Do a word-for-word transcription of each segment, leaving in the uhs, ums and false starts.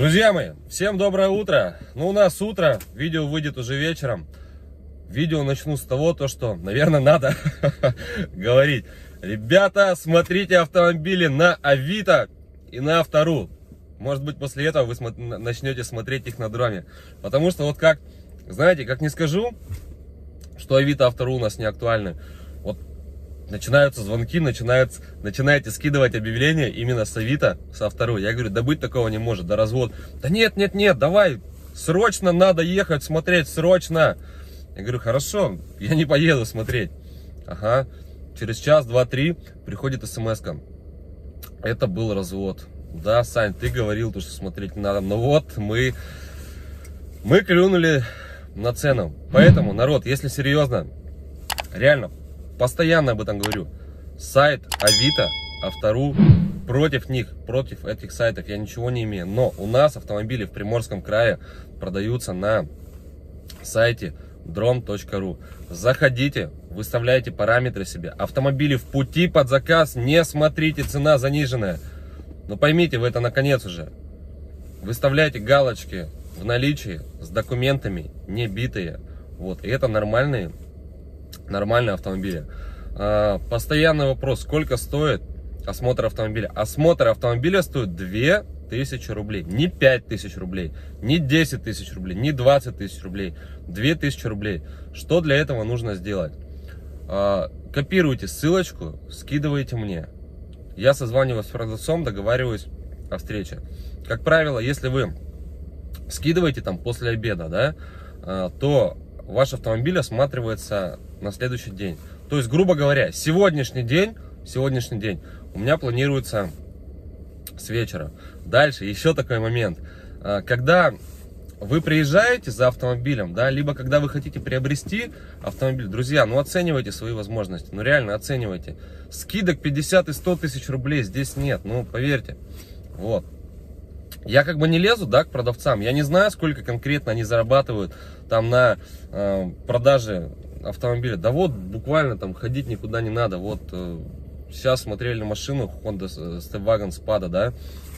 Друзья мои, всем доброе утро. Ну, у нас утро, видео выйдет уже вечером. Видео начну с того, то, что, наверное, надо говорить. Ребята, смотрите автомобили на Авито и на Автору. Может быть, после этого вы смо начнете смотреть их на Дроме. Потому что вот как, знаете, как не скажу, что Авито, Автору у нас не актуальны. Вот начинаются звонки, начинаются, начинаете скидывать объявления именно с Авито, с Автору. Я говорю, да быть такого не может, да развод. Да нет, нет, нет, давай, срочно надо ехать смотреть, срочно. Я говорю, хорошо, я не поеду смотреть. Ага, через час, два, три приходит смс-ка. Это был развод. Да, Сань, ты говорил, что смотреть не надо. Но вот мы, мы клюнули на цену. Поэтому, народ, если серьезно, реально, постоянно об этом говорю. Сайт Авито, Автору, против них, против этих сайтов я ничего не имею. Но у нас автомобили в Приморском крае продаются на сайте дром точка ру. Заходите, выставляйте параметры себе. Автомобили в пути под заказ, не смотрите, цена заниженная. Но поймите вы это наконец уже. Выставляйте галочки в наличии с документами не битые. Вот, и это нормальные, нормальные автомобили. А, постоянный вопрос, сколько стоит осмотр автомобиля? Осмотр автомобиля стоит две тысячи рублей, не пять тысяч рублей, не десять тысяч рублей, не двадцать тысяч рублей, две тысячи рублей. Что для этого нужно сделать? А, копируйте ссылочку, скидывайте мне. Я созваниваюсь с продавцом, договариваюсь о встрече. Как правило, если вы скидываете там после обеда, да, а, то ваш автомобиль осматривается на следующий день. То есть, грубо говоря, сегодняшний день, сегодняшний день у меня планируется с вечера. Дальше еще такой момент. Когда вы приезжаете за автомобилем, да, либо когда вы хотите приобрести автомобиль, друзья, ну оценивайте свои возможности, ну реально оценивайте. Скидок пятьдесят и сто тысяч рублей здесь нет, ну поверьте. Вот. Я как бы не лезу, да, к продавцам, я не знаю, сколько конкретно они зарабатывают там на э, продаже автомобиля. Да вот, буквально там ходить никуда не надо. Вот э, сейчас смотрели на машину Honda Stepwagon Spada, да.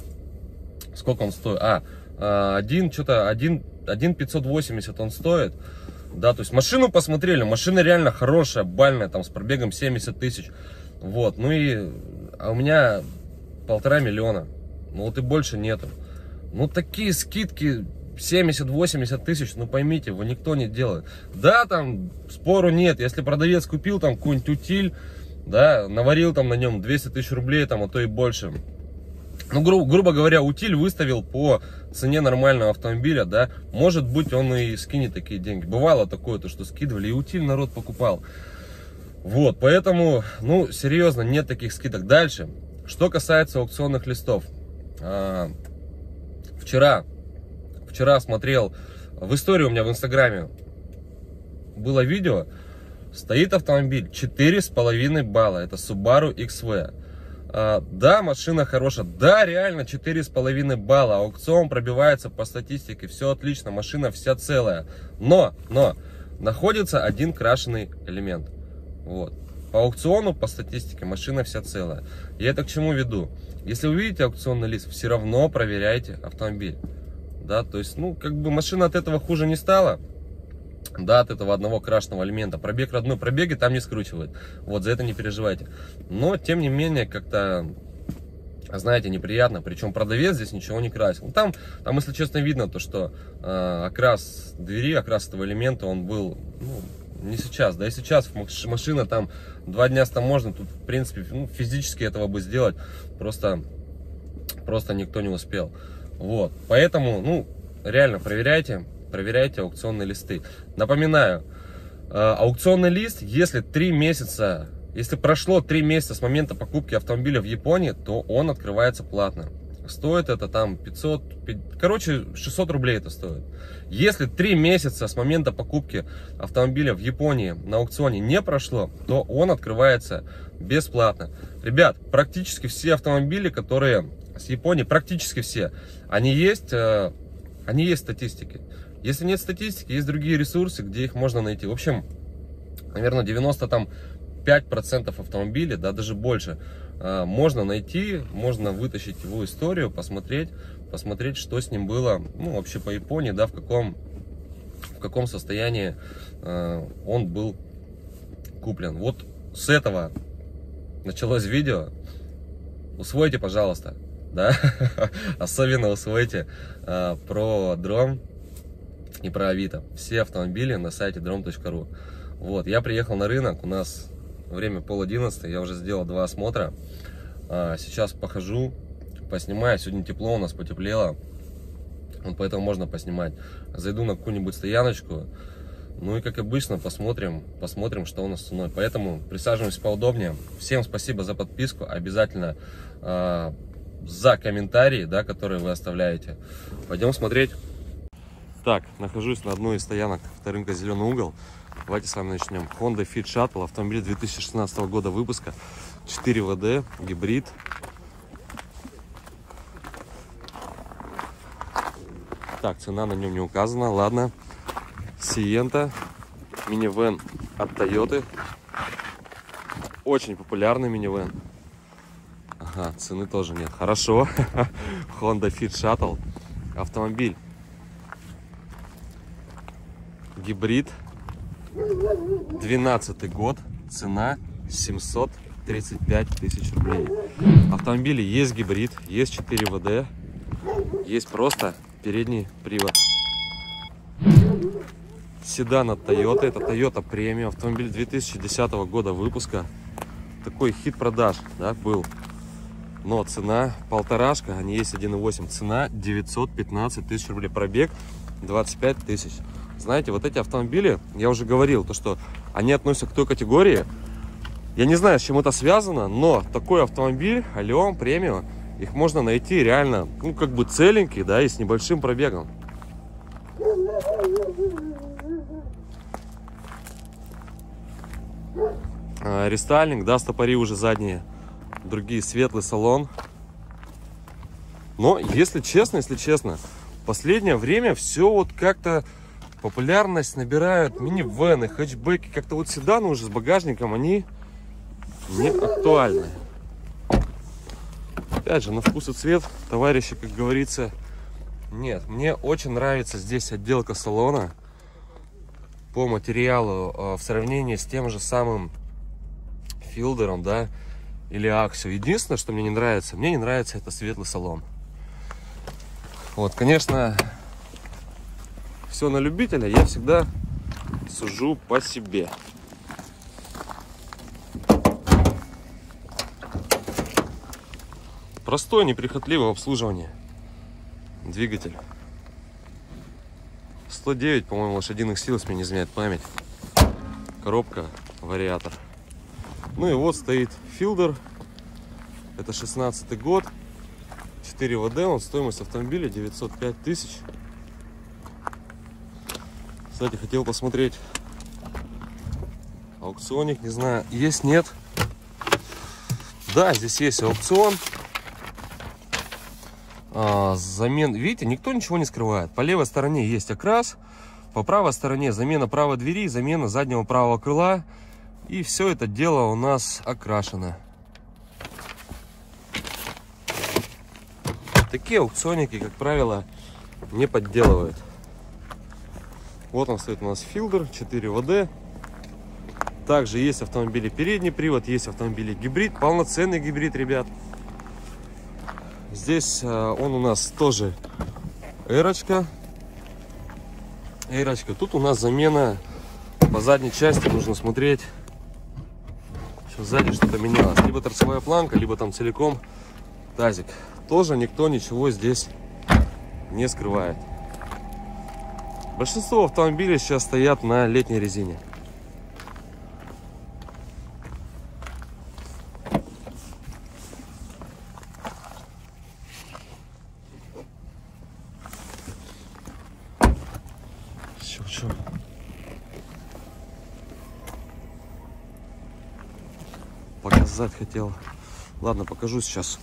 Сколько он стоит? А, один, что-то, один, один пятьсот восемьдесят он стоит. Да, то есть машину посмотрели, машина реально хорошая, бальная, там с пробегом семьдесят тысяч. Вот, ну и, а у меня полтора миллиона. Ну вот и больше нету. Ну такие скидки семьдесят-восемьдесят тысяч, ну поймите, его никто не делает. Да, там спору нет, если продавец купил там какой-нибудь утиль, да, наварил там на нем двести тысяч рублей, там, а то и больше. Ну, гру грубо говоря, утиль выставил по цене нормального автомобиля, да, может быть, он и скинет такие деньги. Бывало такое, то, что скидывали, и утиль народ покупал. Вот, поэтому, ну, серьезно, нет таких скидок. Дальше, что касается аукционных листов. А, вчера, вчера смотрел, в истории у меня в инстаграме было видео, стоит автомобиль четыре с половиной балла, это Subaru икс ви. А, да, машина хорошая, да, реально четыре с половиной балла, аукцион пробивается по статистике, все отлично, машина вся целая, но, но, находится один крашеный элемент, вот, по аукциону, по статистике, машина вся целая. Я это к чему веду? Если вы видите аукционный лист, все равно проверяйте автомобиль, да, то есть, ну, как бы машина от этого хуже не стала. Да, от этого одного крашеного элемента. Пробег родной, пробеги там не скручивает. Вот, за это не переживайте. Но, тем не менее, как-то, знаете, неприятно. Причем продавец здесь ничего не красил. Там, там если честно, видно то, что э, окрас двери, окрас этого элемента, он был, ну, не сейчас. Да и сейчас машина там два дня с таможней. Тут, в принципе, ну, физически этого бы сделать просто, просто никто не успел. Вот, поэтому, ну, реально проверяйте. Проверяйте аукционные листы. Напоминаю, аукционный лист, если три месяца, если прошло три месяца с момента покупки автомобиля в Японии, то он открывается платно. Стоит это там пятьсот, короче, шестьсот рублей это стоит. Если три месяца с момента покупки автомобиля в Японии на аукционе не прошло, то он открывается бесплатно. Ребят, практически все автомобили, которые с Японии, практически все, они есть, они есть в статистике. Если нет статистики, есть другие ресурсы, где их можно найти. В общем, наверное, девяносто пять процентов автомобилей, да, даже больше, можно найти, можно вытащить его историю, посмотреть, посмотреть, что с ним было, ну, вообще по Японии, да, в каком, в каком состоянии э, он был куплен. Вот с этого началось видео. Усвойте, пожалуйста, да, особенно усвойте э, про дром и про Авито. Все автомобили на сайте дром точка ру. Вот, я приехал на рынок, у нас время пол одиннадцатого, я уже сделал два осмотра. А, сейчас похожу, поснимаю. Сегодня тепло, у нас потеплело, вот поэтому можно поснимать. Зайду на какую-нибудь стояночку, ну и как обычно посмотрим, посмотрим, что у нас с ценой. Поэтому присаживаемся поудобнее. Всем спасибо за подписку, обязательно э, за комментарии, да, которые вы оставляете. Пойдем смотреть. Так, нахожусь на одной из стоянок авторынка «Зеленый угол». Давайте с вами начнем. Honda Fit Shuttle, автомобиль две тысячи шестнадцатого года выпуска, четыре вэ дэ, гибрид. Так, цена на нем не указана, ладно. Сиента, минивэн от Toyota. Очень популярный минивэн. Ага, цены тоже нет. Хорошо. Honda Fit Shuttle. Автомобиль. Гибрид. двенадцатый год. Цена семьсот тридцать пять тысяч рублей. В автомобиле есть гибрид, есть четыре вэ дэ, есть просто передний привод. Седан от Toyota, это Toyota Premium, автомобиль две тысячи десятого года выпуска. Такой хит продаж, да, был. Но цена полторашка, они есть один и восемь. Цена девятьсот пятнадцать тысяч рублей, пробег двадцать пять тысяч. Знаете, вот эти автомобили, я уже говорил, то что они относятся к той категории. Я не знаю, с чем это связано, но такой автомобиль, Алион Премиум, их можно найти реально, ну, как бы целенький, да, и с небольшим пробегом. А, рестайлинг, да, стопори уже задние, другие, светлый салон. Но, если честно, если честно, в последнее время все вот как-то популярность набирают минивэны, хэтчбеки, как-то вот седаны уже с багажником, они не актуальны. Опять же, на вкус и цвет, товарищи, как говорится, нет. Мне очень нравится здесь отделка салона по материалу в сравнении с тем же самым Филдером, да, или Аксио. Единственное, что мне не нравится, мне не нравится это светлый салон. Вот, конечно, все на любителя, я всегда сужу по себе. Простое, неприхотливое обслуживание. Двигатель. сто девять, по-моему, лошадиных сил, если мне не изменяет память. Коробка, вариатор. Ну и вот стоит Филдер. Это шестнадцатый год. четыре вэ дэ, он, стоимость автомобиля девятьсот пять тысяч. Кстати, хотел посмотреть аукционик, не знаю, есть, нет. Да, здесь есть аукцион. А, замен, видите, никто ничего не скрывает. По левой стороне есть окрас, по правой стороне замена правой двери, замена заднего правого крыла. И все это дело у нас окрашено. Такие аукционники, как правило, не подделывают. Вот он стоит у нас Филдер, четыре вэ дэ. Также есть автомобили передний привод, есть автомобили гибрид, полноценный гибрид, ребят. Здесь а, он у нас тоже эрочка. Эрочка. Тут у нас замена по задней части, нужно смотреть. Сейчас сзади что-то менялось. Либо торцевая планка, либо там целиком тазик. Тоже никто ничего здесь не скрывает. Большинство автомобилей сейчас стоят на летней резине. Чё, чё? Показать хотел. Ладно, покажу сейчас.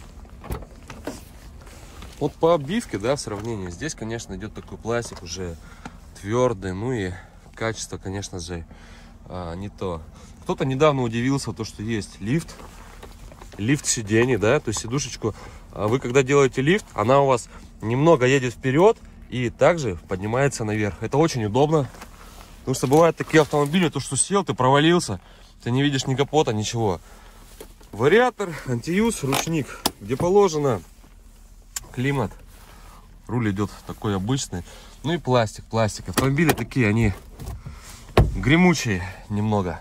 Вот по обивке, да, в сравнении, здесь, конечно, идет такой пластик уже твердый, ну и качество, конечно же, а, не то. Кто-то недавно удивился, то, что есть лифт, лифт сидений, да, то есть сидушечку. А вы, когда делаете лифт, она у вас немного едет вперед и также поднимается наверх. Это очень удобно. Потому что бывают такие автомобили, то что сел, ты провалился, ты не видишь ни капота, ничего. Вариатор, антиюз, ручник, где положено, климат. Руль идет такой обычный. Ну и пластик, пластик. Автомобили такие, они гремучие немного.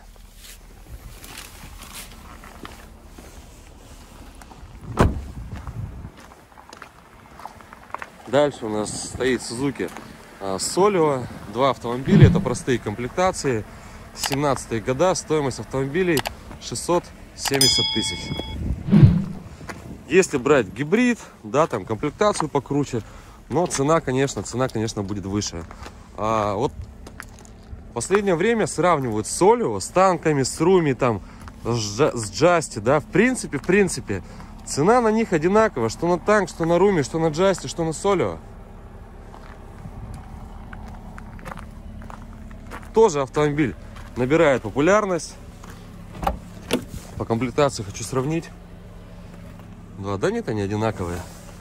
Дальше у нас стоит Suzuki Solio. Два автомобиля, это простые комплектации. семнадцатые года, стоимость автомобилей шестьсот семьдесят тысяч. Если брать гибрид, да, там комплектацию покруче, но цена, конечно, цена, конечно, будет выше. А вот в последнее время сравнивают Solio с танками, с Руми, там, с Джасти, да, в принципе, в принципе, цена на них одинакова, что на танк, что на Руми, что на Джасти, что на Solio. Тоже автомобиль набирает популярность. По комплектации хочу сравнить. Да, да нет, они одинаковые.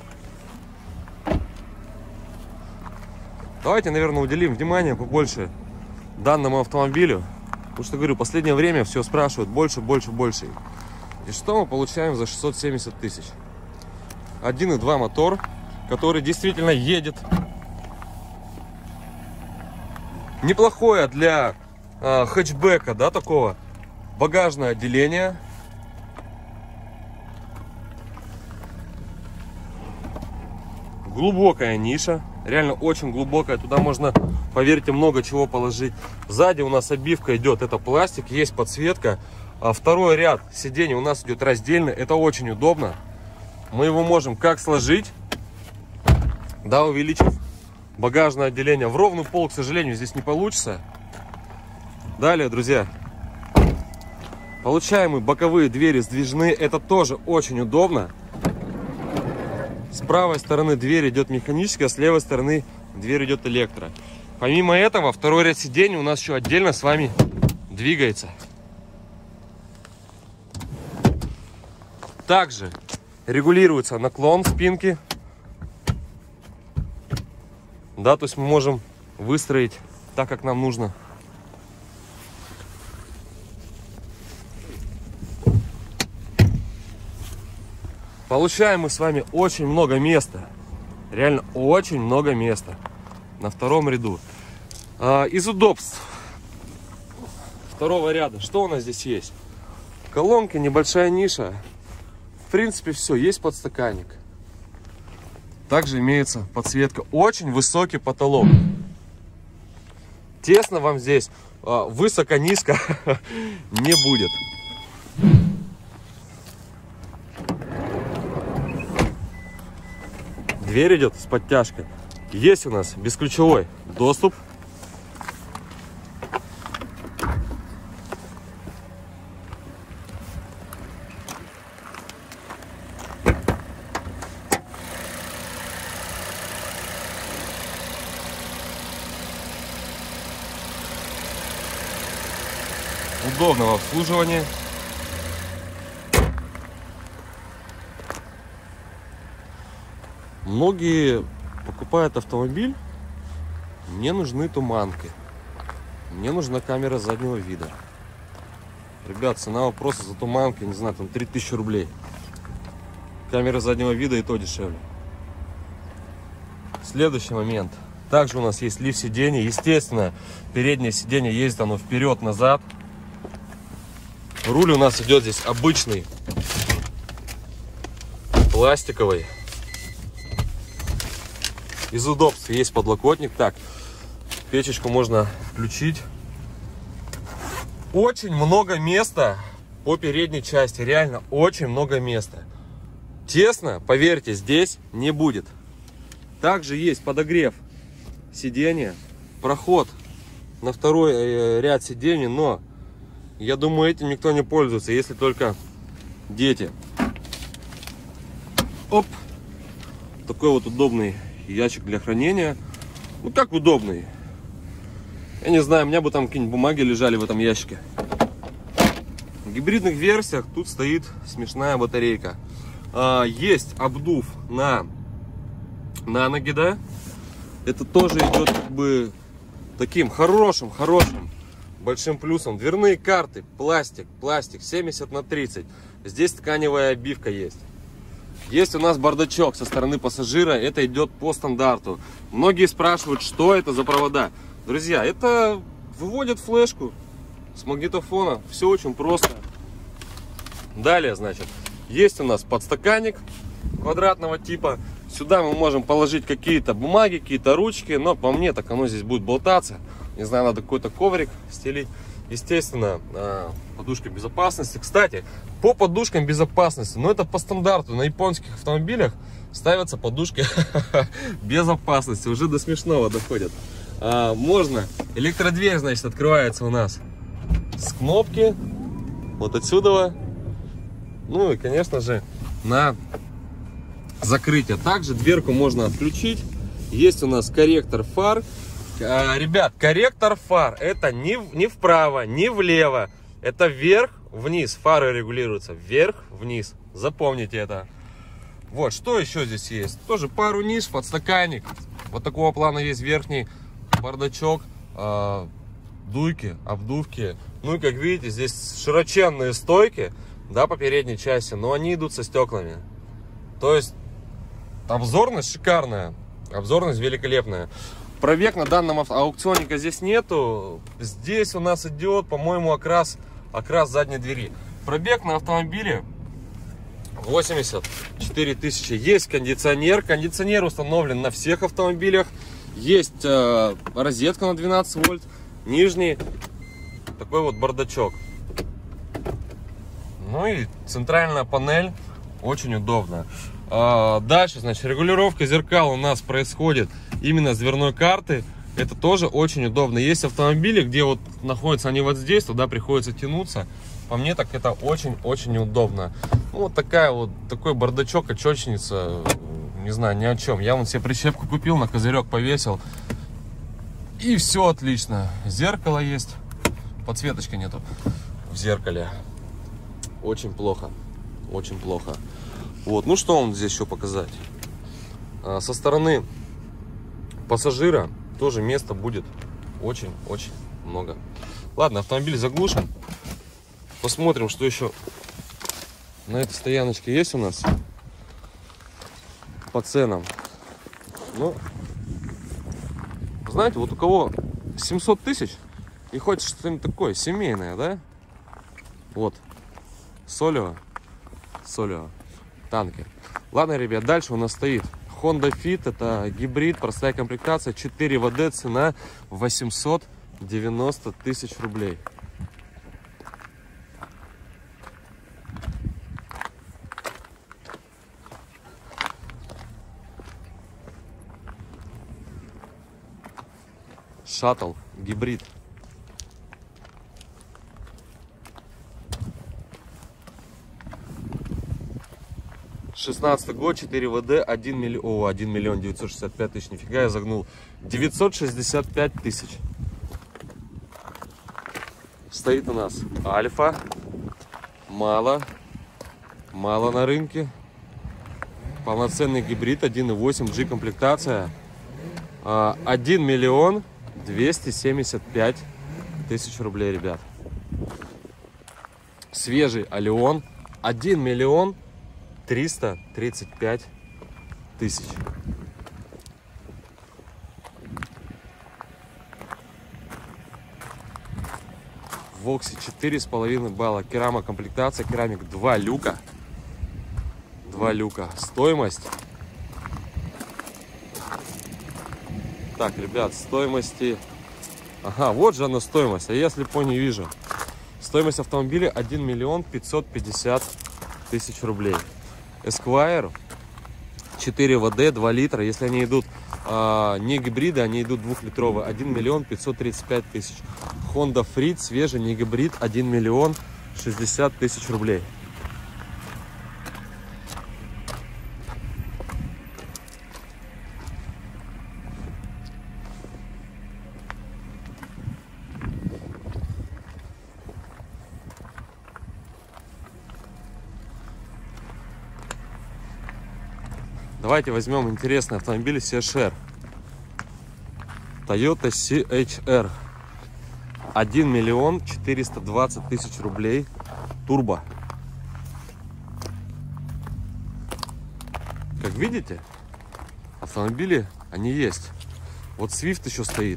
Давайте, наверное, уделим внимание побольше данному автомобилю. Потому что, говорю, в последнее время все спрашивают больше, больше, больше. И что мы получаем за шестьсот семьдесят тысяч? один и два мотор, который действительно едет. Неплохое для э, хэтчбека, да, такого. Багажное отделение. Глубокая ниша. Реально очень глубокая. Туда можно, поверьте, много чего положить. Сзади у нас обивка идет. Это пластик. Есть подсветка. А второй ряд сидений у нас идет раздельный. Это очень удобно. Мы его можем как сложить, да, увеличив багажное отделение. В ровный пол, к сожалению, здесь не получится. Далее, друзья, получаем мы боковые двери сдвижные. Это тоже очень удобно. С правой стороны дверь идет механическая, с левой стороны дверь идет электро. Помимо этого, второй ряд сидений у нас еще отдельно с вами двигается. Также регулируется наклон спинки. Да, то есть мы можем выстроить так, как нам нужно. Получаем мы с вами очень много места. Реально очень много места на втором ряду. А, из удобств второго ряда, что у нас здесь есть? Колонки, небольшая ниша. В принципе, все, есть подстаканник. Также имеется подсветка. Очень высокий потолок. Тесно вам здесь, высоко-низко не будет. Дверь идет с подтяжкой. Есть у нас бесключевой доступ. Удобного обслуживания. Многие покупают автомобиль, мне нужны туманки, мне нужна камера заднего вида. Ребят, цена вопроса за туманки, не знаю, там три тысячи рублей. Камера заднего вида и то дешевле. Следующий момент. Также у нас есть лифт сидений. Естественно, переднее сиденье ездит оно вперед-назад. Руль у нас идет здесь обычный, пластиковый. Из удобств есть подлокотник. Так, печечку можно включить. Очень много места по передней части. Реально очень много места. Тесно, поверьте, здесь не будет. Также есть подогрев сиденья. Проход на второй ряд сидений. Но я думаю, этим никто не пользуется, если только дети. Оп. Такой вот удобный ящик для хранения. Ну как удобный. Я не знаю, у меня бы там какие-нибудь бумаги лежали в этом ящике. В гибридных версиях тут стоит смешная батарейка. Есть обдув на на ноги, да. Это тоже идет как бы таким хорошим, хорошим, большим плюсом. Дверные карты, пластик, пластик, семьдесят на тридцать. Здесь тканевая обивка есть. Есть у нас бардачок со стороны пассажира, это идет по стандарту. Многие спрашивают, что это за провода. Друзья, это выводит флешку с магнитофона, все очень просто. Далее, значит, есть у нас подстаканник квадратного типа. Сюда мы можем положить какие-то бумаги, какие-то ручки, но по мне так оно здесь будет болтаться. Не знаю, надо какой-то коврик стелить. Естественно, подушка безопасности. Кстати, по подушкам безопасности, но это по стандарту. На японских автомобилях ставятся подушки безопасности. Уже до смешного доходят. Можно. Электродверь, значит, открывается у нас с кнопки. Вот отсюда. Ну и, конечно же, на закрытие. Также дверку можно отключить. Есть у нас корректор фар. Ребят, корректор фар это не, не вправо, не влево. Это вверх-вниз. Фары регулируются вверх-вниз. Запомните это. Вот, что еще здесь есть? Тоже пару ниш, подстаканник. Вот такого плана есть верхний бардачок. Э, дуйки, обдувки. Ну и как видите, здесь широченные стойки, да, по передней части. Но они идут со стеклами. То есть обзорность шикарная. Обзорность великолепная. Пробег на данном аукционника здесь нету. Здесь у нас идет, по-моему, окрас, окрас задней двери. Пробег на автомобиле восемьдесят четыре тысячи. Есть кондиционер. Кондиционер установлен на всех автомобилях. Есть э, розетка на двенадцать вольт. Нижний такой вот бардачок. Ну и центральная панель. Очень удобно. Дальше, значит, регулировка зеркал у нас происходит именно с дверной карты. Это тоже очень удобно. Есть автомобили, где вот находятся они вот здесь, туда приходится тянуться. По мне так это очень-очень неудобно. Ну, вот такая вот, такой бардачок, очечница, не знаю, ни о чем. Я вон себе прищепку купил, на козырек повесил. И все отлично. Зеркало есть. Подсветочки нету в зеркале. Очень плохо. Очень плохо. Вот, ну что вам здесь еще показать? А, со стороны пассажира тоже места будет очень-очень много. Ладно, автомобиль заглушен. Посмотрим, что еще на этой стояночке есть у нас по ценам. Ну, знаете, вот у кого семьсот тысяч и хочет что-нибудь такое семейное, да? Вот, Солио, Солио. Танкер. Ладно, ребят, дальше у нас стоит Honda Fit. Это гибрид, простая комплектация, четыре вэ дэ, цена восемьсот девяносто тысяч рублей. Шаттл, гибрид. шестнадцатый год, четыре вэ дэ, один миллион, о, один миллион девятьсот шестьдесят пять тысяч, нифига я загнул, девятьсот шестьдесят пять тысяч. Стоит у нас Альфа, мало, мало на рынке, полноценный гибрид, один и восемь джи комплектация, один миллион двести семьдесят пять тысяч рублей, ребят. Свежий Алион, один миллион триста тридцать пять тысяч. Вокси четыре с половиной балла. Керама комплектация, керамик, два люка. Два люка. Стоимость. Так, ребят, стоимости. Ага, вот же она стоимость. А я слепо не вижу. Стоимость автомобиля один миллион пятьсот пятьдесят тысяч рублей. Esquire четыре вэ дэ, два литра. Если они идут а, не гибриды, они идут двухлитровые. один миллион пятьсот тридцать пять тысяч. Honda Freed, свежий, не гибрид, один миллион шестьдесят тысяч рублей. Давайте возьмем интересный автомобиль си эйч ар. Toyota си эйч ар. один миллион четыреста двадцать тысяч рублей. Турбо. Как видите, автомобили, они есть. Вот Swift еще стоит.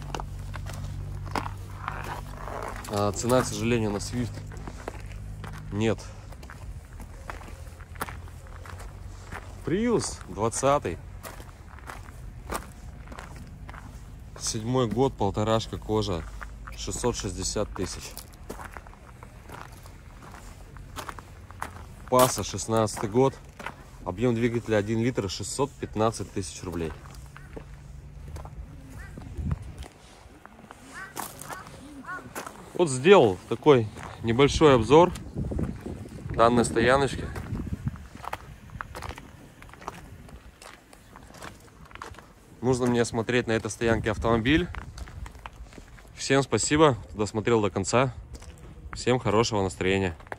А цена, к сожалению, на Swift нет. Prius двадцатый. Седьмой год, полторашка кожа. шестьсот шестьдесят тысяч. Паса шестнадцатый год. Объем двигателя один литр, шестьсот пятнадцать тысяч рублей. Вот сделал такой небольшой обзор данной стояночки. Нужно мне смотреть на этой стоянке автомобиль. Всем спасибо, кто досмотрел до конца. Всем хорошего настроения.